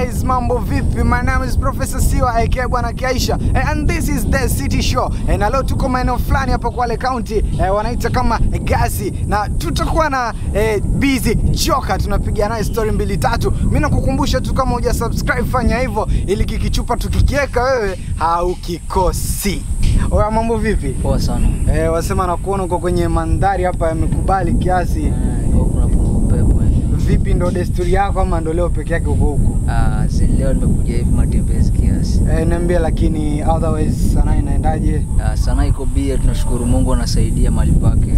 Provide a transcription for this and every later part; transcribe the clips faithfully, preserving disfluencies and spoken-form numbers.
guys, mambo vipi? My name is Proffesa Siwa aka Bwana Kaisha, and this is the City Show. Na leo tuko maeneo fulani hapa Kwale County, eh, wanaita kama Gazi, na tutakuwa na eh, BIZZI Joker. Tunapiga naye story mbili tatu. Mimi nakukumbusha tu kama huja subscribe fanya hivyo ili kikichupa tukikiweka wewe haukikosi. Oya, mambo vipi? Poa sana. Eh, wasema na kuona uko kwenye mandhari hapa yamekubali kiasi. Eh, kuna pepo. Vipi, ndo desturi yako ama ndo leo peke yake uko huko? Ah, si leo nimekuja hivi matembezi kiasi. Eh, niambia, lakini otherwise sana inaendaje? Ah, sana iko bia, tunashukuru Mungu anasaidia mali pake.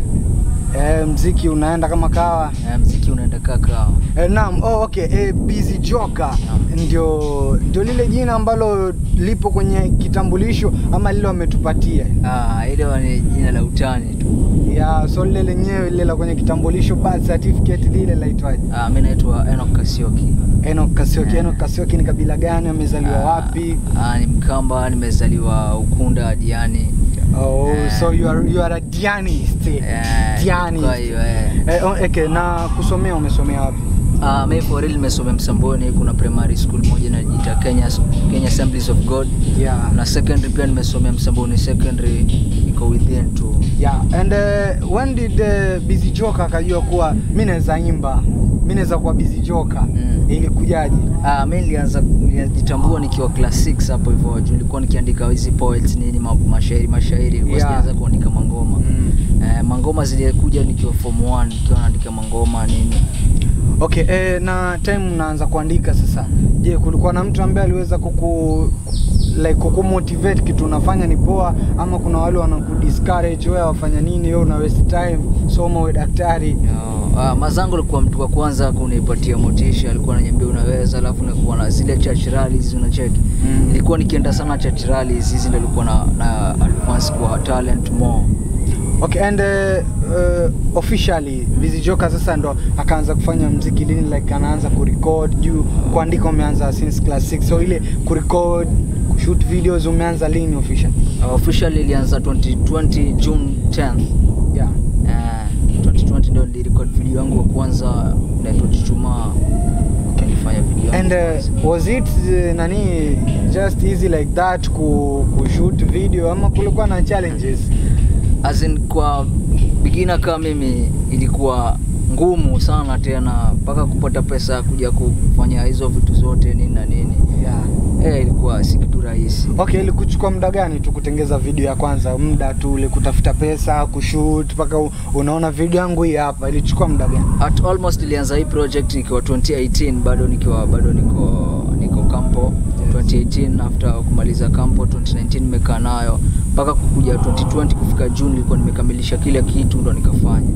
Eh, muziki unaenda kama kawa? Eh, muziki unaenda kaka. Eh, naam. Oh, okay. Eh, BIZZI Joker ndio ndio lile jina ambalo lipo kwenye kitambulisho ama lile wametupatia? Ah, ile ni jina la utani tu. Ya, so lile lenyewe lile la kwenye kitambulisho, birth certificate lile laitwaje? Ah, mimi naitwa Enoch Kasioki. Enoch Kasioki. Enoch Kasioki ni kabila gani? Amezaliwa ah, wapi? Ah, ni Mkamba, nimezaliwa Ukunda Diani. Oh, uh, so you are you are a Dianist. Uh, Diani. Kwa hiyo eh. Eh, okay, na kusomea umesomea wapi? Ah, mimi for real nimesomea Msamboni, kuna primary school moja inajiita Kenya Kenya Assemblies of God. Yeah. Na secondary pia nimesomea Msamboni secondary, iko within too. Yeah. And uh, when did uh, BIZZI Joker akajua kuwa mimi naweza imba, mimi naweza kuwa BIZZI Joker? Mm. Ilikujaje? Ah, mimi nilianza kujitambua nikiwa class six hapo hivyo. Nilikuwa nikiandika hizi poets nini, mashairi mashairi. Yeah. Nilianza kuandika mangoma. Mm. Eh, mangoma zilikuja nikiwa form one, nikiwa naandika mangoma nini. Okay, eh, na time unaanza kuandika sasa, je, kulikuwa na mtu ambaye aliweza kuku like kuku motivate kitu unafanya ni poa, ama kuna wale wanakudiscourage wewe wafanya nini, wewe una waste time, soma wewe daktari? No. Ah, mazangu alikuwa mtu wa kwanza kunipatia motisha, alikuwa ananiambia unaweza, alafu nakuwa na zile church rallies unacheki. Mm. Nilikuwa nikienda sana church rallies, hizi ndio nilikuwa na, na advance kwa talent more. Okay, and uh, uh, officially BIZZI Joker sasa ndo akaanza kufanya muziki lini, like anaanza kurecord juu kuandika umeanza since class six, so ile kurecord kushoot videos umeanza lini officially? Uh, officially ilianza twenty twenty June tenth. Yeah. Uh, twenty twenty ndo nilirecord video yangu wa kwanza na tulichuma kanifanya video. And uh, was it uh, nani just easy like that ku, ku shoot video ama kulikuwa na challenges? As in kwa beginner kama mimi ilikuwa ngumu sana, tena mpaka kupata pesa kuja kufanya hizo vitu zote nini na nini. Yeah. Eh, ilikuwa si kitu rahisi. Okay, ilikuchukua muda gani tu kutengeza video ya kwanza? Muda tu ule kutafuta pesa, kushoot mpaka unaona video yangu hii hapa, ilichukua muda gani? At almost ilianza hii project nikiwa twenty eighteen, bado nikiwa bado niko niko kampo. Yes. twenty eighteen after kumaliza kampo twenty nineteen nimekaa nayo mpaka kukuja twenty twenty kufika June nilikuwa nimekamilisha kila kitu ndo nikafanya.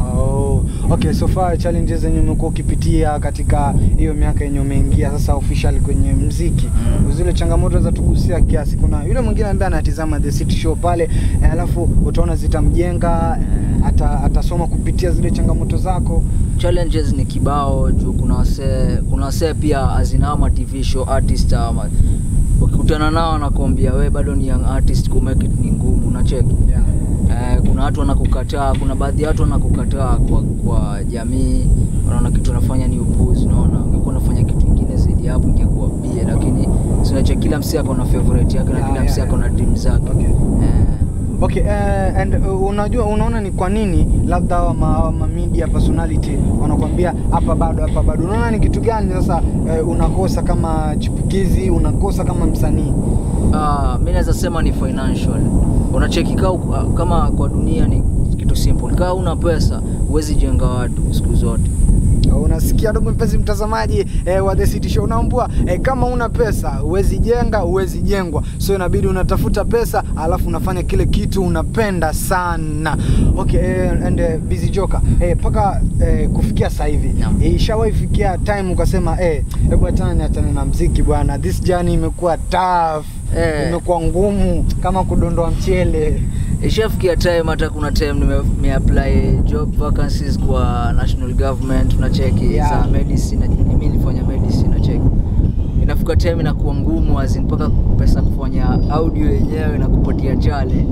Oh, okay, so far challenges zenye umekuwa ukipitia katika hiyo miaka yenye umeingia sasa officially kwenye muziki, mm. zile changamoto za tugusia kiasi. Kuna yule mwingine ambaye anatazama the City Show pale, eh, alafu utaona zitamjenga, ata atasoma kupitia zile changamoto zako. Challenges ni kibao juu kuna wase kuna wase pia azinama T V show artist ama ukikutana nao nakwambia wewe bado ni young artist, ku make it ni ngumu, unacheki. Yeah. Eh, kuna watu wanakukataa, kuna baadhi ya watu wanakukataa kwa kwa jamii, wanaona kitu unafanya ni upuzi, unaona ungekuwa unafanya kitu kingine zaidi hapo ingekuwa bia, lakini tunacheki kila msee ako na favorite yake na kila msee ako na dream zake. Okay. Eh. Okay, uh, and uh, unajua unaona ni kwa nini labda ma, ma media personality wanakuambia hapa bado hapa bado, unaona ni kitu gani sasa uh, unakosa kama chipukizi, unakosa kama msanii? Ah, mimi naweza sema ni financial. Unacheki kama kwa dunia ni kitu simple. Kama una pesa huwezi jenga watu siku zote. Unasikia ndugu mpenzi mtazamaji eh, wa The City Show, unaambua eh, kama una pesa huwezi jenga, huwezi jengwa. So inabidi unatafuta pesa alafu unafanya kile kitu unapenda sana. Okay, eh, and uh, BIZZI Joker eh, paka eh, kufikia sasa hivi eh, ishawahi fikia time ukasema eh hebu atana atana na muziki bwana, this journey imekuwa tough, eh, imekuwa ngumu kama kudondoa mchele? Ishafikia time hata kuna time nime apply job vacancies kwa national government, unacheki. Yeah. Za medicine, mimi nilifanya medicine, unacheki. Inafika time inakuwa ngumu, azin mpaka pesa kufanya audio yenyewe na kupatia challenge.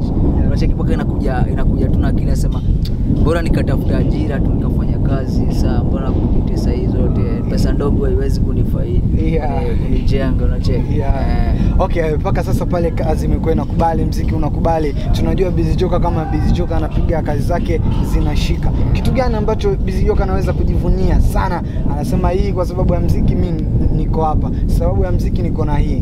unacheki paka inakuja inakuja tu na akili nasema bora nikatafuta ajira tu nikafanya kazi sasa mbona kunitesa hizo zote pesa ndogo haiwezi kunifaidi yeah. kunijenga unacheki yeah. eh. Okay, mpaka sasa pale kazi imekuwa inakubali, muziki unakubali. Tunajua BIZZI Joker kama BIZZI Joker anapiga kazi zake zinashika. Kitu gani ambacho BIZZI Joker anaweza kujivunia sana? Anasema hii kwa sababu ya muziki mimi niko hapa. Sababu ya muziki niko na hii.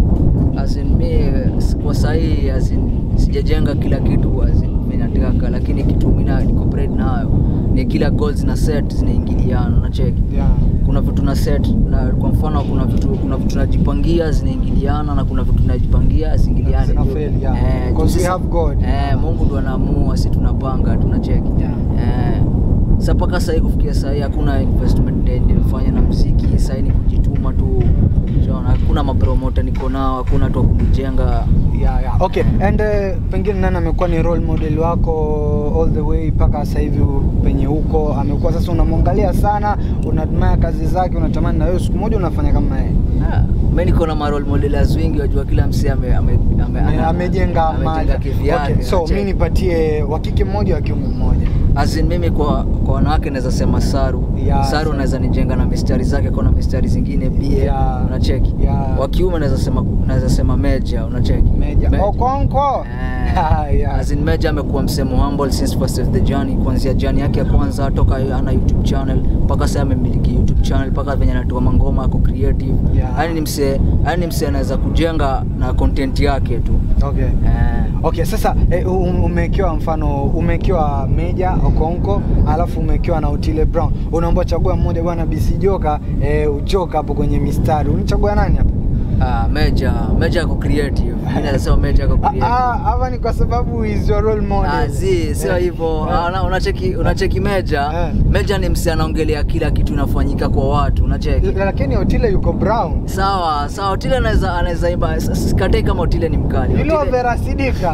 As in me kwa sahi as in sijajenga kila kitu as in mimi nataka lakini kitu mimi na incorporate nayo ni kila goals na set zinaingiliana unacheki. Yeah. Kuna vitu na set na kwa mfano kuna vitu kuna vitu tunajipangia zinaingiliana na kuna vitu tunajipangia zingiliane. Yeah. Eh, because we have God. Eh, Mungu ndo anaamua, sisi tunapanga, tunacheki. Yeah. Eh, sasa paka sasa kufikia sasa hakuna investment nilifanya na muziki, sasa ni kujituma tu. Unaona hakuna mapromoter niko nao, hakuna tu kujenga. Yeah, yeah. Okay, and uh, pengine nani amekuwa ni role model wako all the way paka sasa hivi penye huko? Amekuwa sasa unamwangalia sana, unadmire kazi zake, unatamani na wewe siku moja unafanya kama yeye. Ah, mimi niko na ma role models wengi, wajua kila msee ame amejenga mali. Okay, so mimi nipatie wa kike mmoja wa kiume mmoja. As in mimi kwa kwa wanawake naweza sema Saru. Yeah, Saru naweza nijenga na mistari zake, kuna mistari zingine pia. Yeah. Unacheki. Yeah. Wa kiume naweza sema naweza sema Meja, unacheki. Meja. Oh, konko. Yeah. Yeah. As in Meja amekuwa msemo humble since first of the journey, kuanzia journey yake ya kwanza toka ana YouTube channel mpaka sasa amemiliki YouTube channel mpaka venye anatoa mangoma ako creative. Yeah. Yaani ni msee, yaani ni msee anaweza kujenga na content yake tu. Okay. Yeah. Okay, sasa eh, umekiwa mfano umekiwa Meja Okonko alafu umekiwa na Otile Brown. Unaomba chagua mmoja bwana BIZZI Joker eh, uchoka hapo kwenye mistari. Unichagua nani hapo? Ah, Meja, Meja ako creative. Mimi nasema Meja ako creative. Ah, hapa ni kwa sababu is your role model. Ah, zi, sio hivyo. Ah, unacheki unacheki Meja. Meja ni msee anaongelea kila kitu inafanyika kwa watu, unacheki. Lakini Otile yuko Brown. Sawa, sawa Otile anaweza anaweza imba. Sikatai kama Otile ni mkali. Hilo Vera Sidika.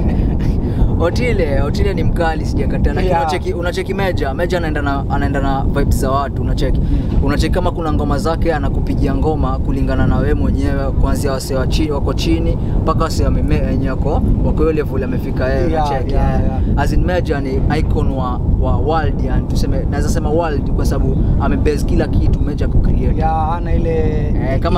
Otile, Otile ni mkali sijakataa, lakini yeah. unacheki unacheki Meja, Meja anaenda na anaenda na vibes za watu, unacheki. Mm. Unacheki kama kuna ngoma zake anakupigia ngoma kulingana na wewe mwenyewe, kuanzia wase wa chini wako chini mpaka wase wa mimea wenyewe wako wako ile level amefika yeye, yeah, unacheki. Yeah, yeah. As in Meja ni icon wa wa world, yani tuseme naweza sema world kwa sababu amebase kila kitu Meja ku create. Yeah, ana ile eh, kama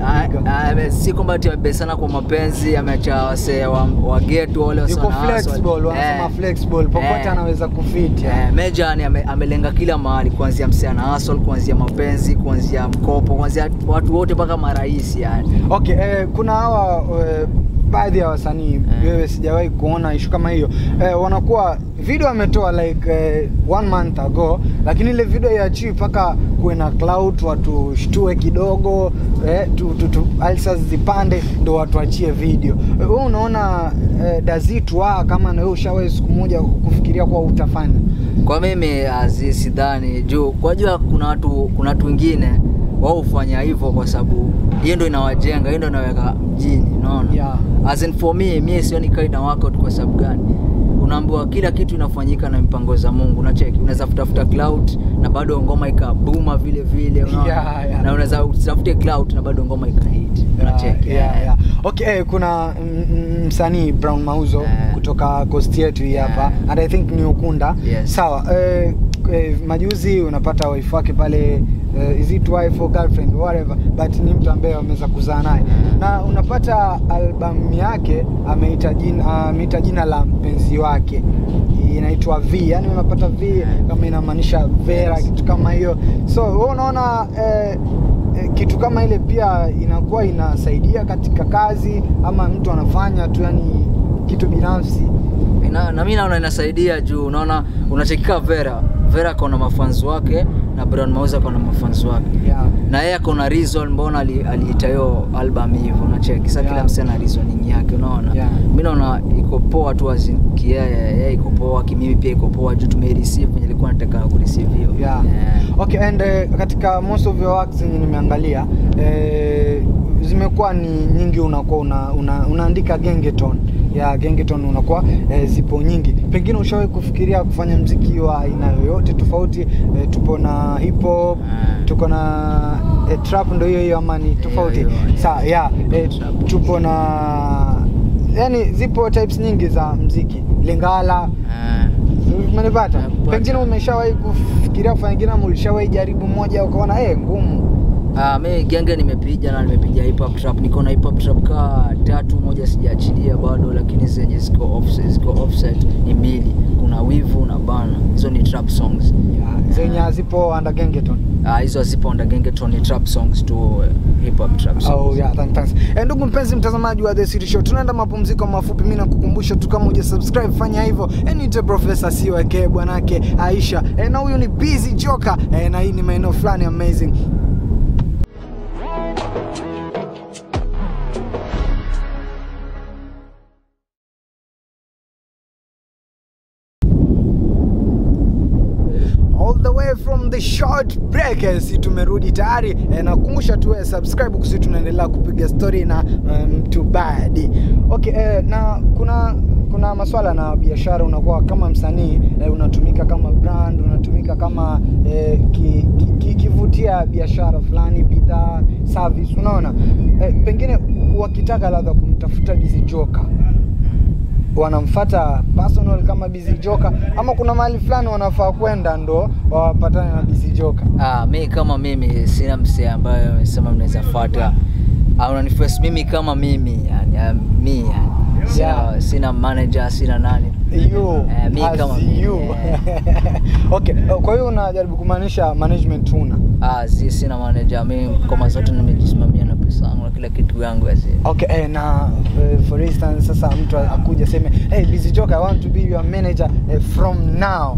ame si kwamba ati amebase sana kwa mapenzi, ameacha wase wa, wa ghetto wale wasana flexible, wanasema flexible popote anaweza kufit. Eh, Meja ni ame, amelenga kila mahali, kuanzia msee na hustle, kuanzia mapenzi, kuanzia mkopo, kuanzia watu wote mpaka marais yani. Okay, eh, kuna hawa eh, baadhi ya wasanii yeah. wewe sijawahi kuona issue kama hiyo. Eh, wanakuwa video ametoa like eh, one month ago, lakini ile video ya chi paka kuwe na cloud watu shtue kidogo eh, tu, tu, tu alsas zipande ndo watu achie video. Wewe eh, unaona eh, does it work kama na wewe ushawahi siku moja kufikiria kwa utafanya? Kwa mimi azizi sidhani juu kwa jua kuna watu kuna watu wengine wao ufanya hivyo kwa sababu hiyo ndio inawajenga, hiyo ndio inaweka mjini, unaona? Yeah. As in for me, mimi sioni kaida workout kwa sababu gani? Unaambiwa kila kitu inafanyika na mipango za Mungu, unacheki. Unaweza kutafuta cloud na bado ngoma ikabuma vile vile, unaona? Yeah, yeah. Na unaweza kutafuta cloud na bado ngoma ikahit, unacheki. Yeah, yeah, yeah. Okay, eh, kuna msanii Brown Mauzo yeah. kutoka coast yetu hii hapa yeah. and I think ni Ukunda. Yes. Sawa, eh, eh, majuzi unapata wife wake pale uh, is it wife or girlfriend whatever, but ni mtu ambaye ameweza kuzaa naye na unapata album yake ameita jina ameita jina la mpenzi wake inaitwa V, yani unapata V kama inamaanisha Vera, kitu kama hiyo. So wewe unaona eh, eh, kitu kama ile pia inakuwa inasaidia katika kazi ama mtu anafanya tu yani kitu binafsi? Na, na mimi naona inasaidia juu unaona unachekika Vera Vera kona mafans wake na Brown Mauzo kona mafans wake. Yeah. Na yeye kona reason mbona aliita hiyo album hivyo, unacheki. Sasa kila msee na reasoning yake, unaona. Yeah. Mimi naona iko poa tu azinki yeye, yeye iko poa, kimimi pia iko poa juu tumereceive kwenye nilikuwa nataka ku receive hiyo. Yeah. Yeah. Okay, and uh, katika most of your works zenye nimeangalia eh zimekuwa ni nyingi, unakuwa una, una, unaandika gengeton ya gengeton unakuwa e, zipo nyingi. Pengine ushawahi kufikiria kufanya muziki wa aina yoyote tofauti? E, tupo na hip hop, tuko na e, trap, ndio hiyo hiyo ama ni tofauti? Sawa, yeah, e, tupo na yani zipo types nyingi za muziki. Lingala. Eh. Umenipata? Pengine umeshawahi kufikiria kufanya kingine, ulishawahi jaribu moja ukaona eh ngumu? Ah, mimi genge nimepiga na nimepiga hip hop trap. Niko na hip hop trap ka tatu, moja sijaachilia bado, lakini zenye ziko offset, ziko offset ni mbili. Kuna wivu na bana. Hizo ni trap songs. Yeah, zenye zipo under gengeton. Ah, hizo zipo under gengeton, ni trap songs tu, uh, hip hop trap songs. Oh yeah, thanks thanks. Eh, ndugu mpenzi mtazamaji wa The City Show, tunaenda mapumziko mafupi. Mimi nakukumbusha tu, kama hujasubscribe fanya hivyo. Eh, ni Proffesa Siwa ke bwanake Aisha. Eh, na huyu ni Bizzy Joker. Eh, na hii ni maeneo fulani amazing. All the way from the short break, si tumerudi tayari. E, nakukumbusha tu subscribe kusi tunaendelea kupiga story na mtu um, bad. Okay, e, na kuna kuna masuala na biashara. Unakuwa kama msanii, e, unatumika kama brand, unatumika kama e, ki, ki, ki, kivutia biashara fulani, bidhaa, service, unaona. E, pengine wakitaka labda kumtafuta Bizzy Joker, wanamfuata personal kama Bizzy Joker, ama kuna mahali fulani wanafaa kwenda ndo wapatane na Bizzy Joker? Ah, mimi kama mimi sina msee ambaye amesema mnaweza fuata. Ah, unaniface mimi kama mimi, yani mimi yani. Sina, yeah. Sina manager, sina nani. You, eh, mimi kama you. Okay, kwa hiyo unajaribu kumaanisha management una? Ah, si sina manager, mimi kama zote nimejisimamia na pesa yangu na kila kitu yangu yasi. Okay, eh, na uh, for instance sasa mtu akuja sema, "Hey Bizzy Joker, I want to be your manager uh, from now."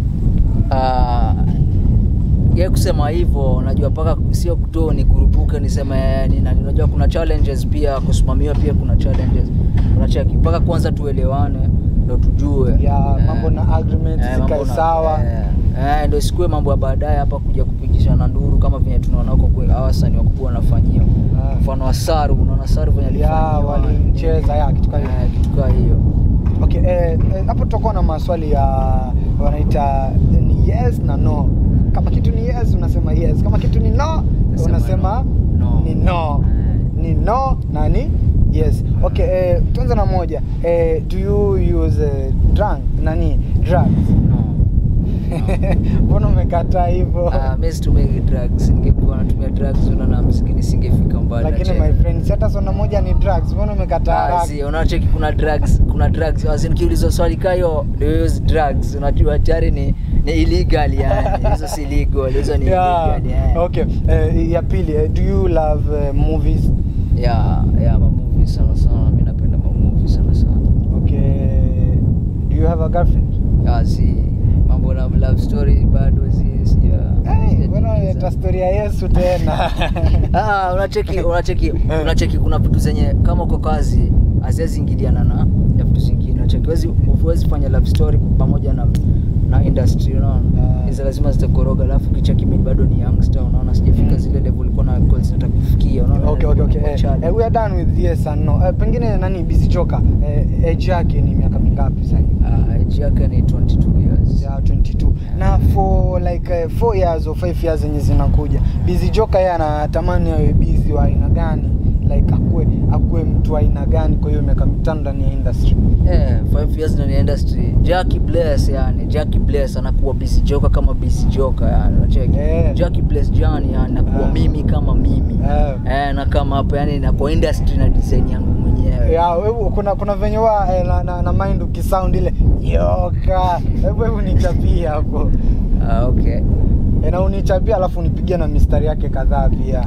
Ah, uh, yeye kusema hivyo, unajua paka sio kutoa ni kurupuka nisema ni nani, unajua kuna challenges pia kusimamiwa, pia kuna challenges. Unacheki paka kwanza tuelewane ndio tujue. Yeah, eh, mambo na agreements eh, zikae sawa. Eh, eh ndio sikue mambo ya baadaye hapa kuja kupigisha na nduru kama vile tunaona huko kwa hawasani wakubwa wanafanyia. Mfano wa Saru, unaona Saru venye alifanya. Yeah, walimcheza ya kitu kama hiyo. Eh, kitu kama hiyo. Okay, eh hapo eh, tutakuwa na maswali ya wanaita ni yes na no. Kama kitu ni yes unasema yes, kama kitu ni no unasema no. Ni no. Ni no na ni yes. Okay, eh tuanze na moja. Eh do you use uh, drug nani drugs? No. Mbona umekataa hivyo? Ah, mimi situmii drugs. Ningekuwa natumia drugs unaona muziki nisingefika mbali. Lakini my friend, hata sona moja ni drugs. Mbona umekataa? Ah, si unacheki kuna drugs, kuna drugs. Wazini kiulizo swali kayo, do you use drugs? Unajua tayari ni ni illegal yani. Hizo si legal, hizo ni yeah. illegal yani. Okay, uh, ya pili, uh, do you love uh, movies? Yeah, yeah, ma movies sana sana. Mimi napenda ma movies sana sana. Okay. Do you have a girlfriend? Ah, si mambo na love story bado si sija. Eh, bwana eta story ya Yesu tena. Ah, unacheki, unacheki, unacheki kuna vitu zenye kama uko kazi haziwezi ingiliana na ya vitu zingine. Unacheki huwezi huwezi fanya love story pamoja na na industry, unaona. Hizo uh, lazima zitakoroga, alafu kicheki mimi bado ni youngster, unaona sijafika zile level iko na goals nataka kufikia, unaona. Okay, okay, okay. Uh, uh, we are done with yes and no. Uh, pengine nani Bizzy Joker, uh, age yake ni miaka mingapi sasa? Ah, uh, age yake ni twenty-two years. Yeah, twenty-two. Yeah. Na for like uh, four years or five years zenye zinakuja, Bizzy Joker yeye anatamani awe busy wa aina gani? Like akue akue mtu aina gani kwa hiyo miaka mitano ndani ya industry? Eh, five years ndani ya industry. Jackie Bless yani, Jackie Bless anakuwa Bizzy Joker kama Bizzy Joker yani, unacheki. Yeah. Jackie Bless Johnny yani anakuwa yeah. mimi kama mimi. Yeah. Eh, na kama hapo yani na kwa industry na design yangu mwenyewe. Yeah, wewe kuna kuna venye wa eh, na, na, na mind ukisound ile Joker. Hebu hebu nichapia hapo. Ah, okay. E, na unichapia alafu unipigia na mistari yake kadhaa pia.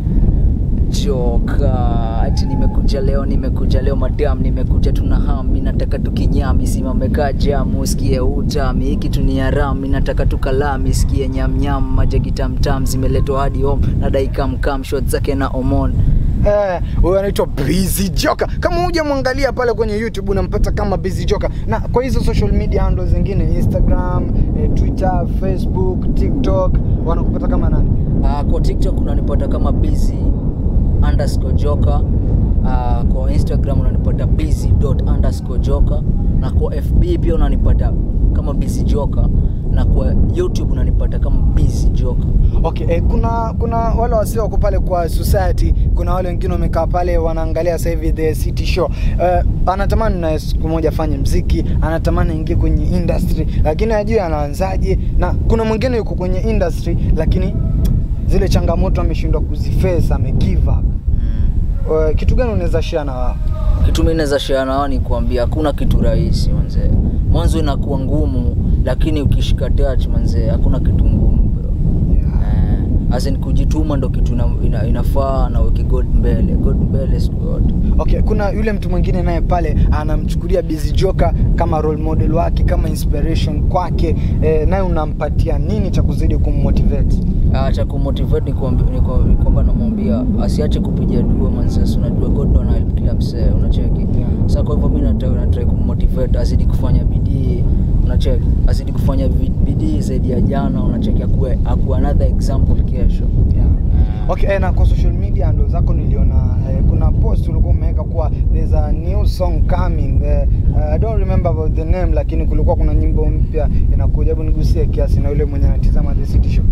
Joker, ati nimekuja leo, nimekuja leo madam, nimekuja tuna hamu, mimi nataka tukinyami, simame kajamu, usikie utami, hiki tuniaramu, mimi nataka tukalami, sikie nyam nyam, majagi tam tam zimeletwa hadi home, na daika mkam shot zake na omon. Eh, huyo anaitwa Bizzy Joker. Kama hujamwangalia pale kwenye YouTube unampata kama Bizzy Joker. Na kwa hizo social media handles zingine Instagram, eh, Twitter, Facebook, TikTok, wanakupata kama nani? Ah, uh, kwa TikTok unanipata kama Bizzy underscore Joker. Uh, kwa Instagram unanipata bizzy dot underscore Joker, na kwa F B pia unanipata kama Bizzy Joker, na kwa YouTube unanipata kama BIZZI JOKER. Okay, eh, kuna kuna wale wasio wako pale kwa society, kuna wale wengine wamekaa pale wanaangalia sasa hivi the city show. Eh, anatamani na siku moja afanye muziki, anatamani aingie kwenye industry, lakini hajui anaanzaje, na kuna mwingine yuko kwenye industry lakini zile changamoto ameshindwa kuziface, ame give up. Mm. Uh, kitu gani unaweza share na wao? Kitu mimi naweza share na wao ni kuambia hakuna kitu rahisi manze. Mwanzo inakuwa ngumu, lakini ukishika touch manze hakuna kitu ngumu bro. Yeah. Eh, asen kujituma ndo kitu ina, ina, inafaa na weke God mbele. God mbele is God. Okay, kuna yule mtu mwingine naye pale anamchukulia BIZZI JOKER kama role model wake, kama inspiration kwake, eh, naye unampatia nini cha kuzidi kummotivate? Ah, cha kumotivate ni kwamba ni kwamba namwambia asiache kupiga dua manze, unajua God ndo anahelp kila msee, unacheki. Yeah. Sasa kwa hivyo mimi nataka na try kummotivate azidi kufanya bidii, unacheki. Azidi kufanya bidii zaidi ya jana, unacheki, akuwe akuwe another example kesho. Yeah. Okay, eh, na kwa social media ndo zako niliona eh, kuna post ulikuwa umeweka kwa there's a new song coming. Eh, uh, I don't remember about the name, lakini kulikuwa kuna nyimbo mpya inakuja. Hebu nigusie kiasi na yule mwenye anatazama the city show.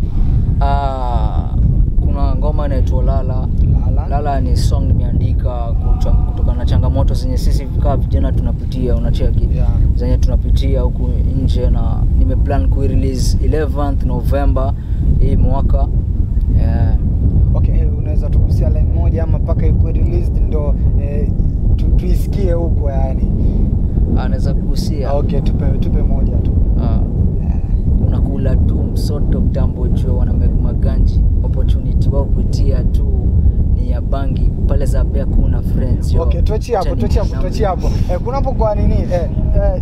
Ah, kuna ngoma inaitwa Lala. Lala. Lala ni song nimeandika kutokana na changamoto zenye sisi kama vijana tunapitia, unacheki. Yeah. Zenye tunapitia huku nje, na nimeplan ku release eleventh November hii mwaka. Yeah. Okay, unaweza tukusia line moja ama paka iko released ndo eh, tu, tuisikie huko yani? Anaweza kugusia. Okay, tupe tupe moja tu. Ah. Unakula tu msoto mtambo jua wana maganji, opportunity wao kutia tu ni ya bangi pale za bea kuna friends yo. Okay, tuachie hapo, tuachie hapo, tuachie hapo. Eh, kunapo kwa nini eh, eh,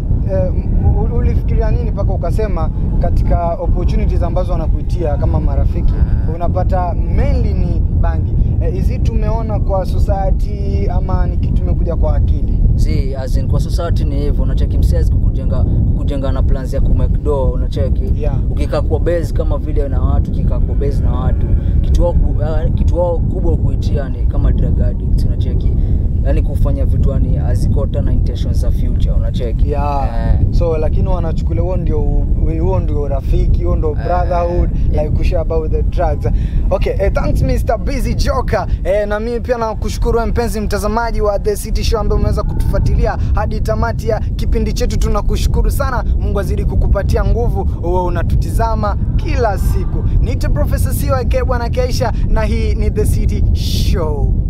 eh ulifikiria nini paka ukasema katika opportunities ambazo wanakuitia kama marafiki unapata mainly ni bangi? Eh, hizi tumeona kwa society ama ni kitu tumekuja kwa akili? Zi, as in kwa society ni hivyo, unacheki msezi kukujenga kujenga na plans ya kumake do, unacheki. Yeah. Ukikaa kwa base kama vile na watu, ukikaa kwa base na watu, kitu wao kitu wao kubwa kuitia ni kama drug addict, unacheki. Yaani kufanya vitu yani azikota na intentions za future, unacheki. Yeah. Eh. So lakini wanachukulia huo ndio huo ndio rafiki, huo ndio brotherhood, eh, like kushare about the drugs. Okay, eh, thanks Mister BIZZI JOKER. Eh, na mimi pia nakushukuru wewe mpenzi mtazamaji wa The City Show ambaye umeweza kutufuatilia hadi tamati ya kipindi chetu. Tunakushukuru sana. Mungu azidi kukupatia nguvu wewe unatutizama kila siku. Niite Proffesa Siwa ke bwana Keisha, na hii ni The City Show.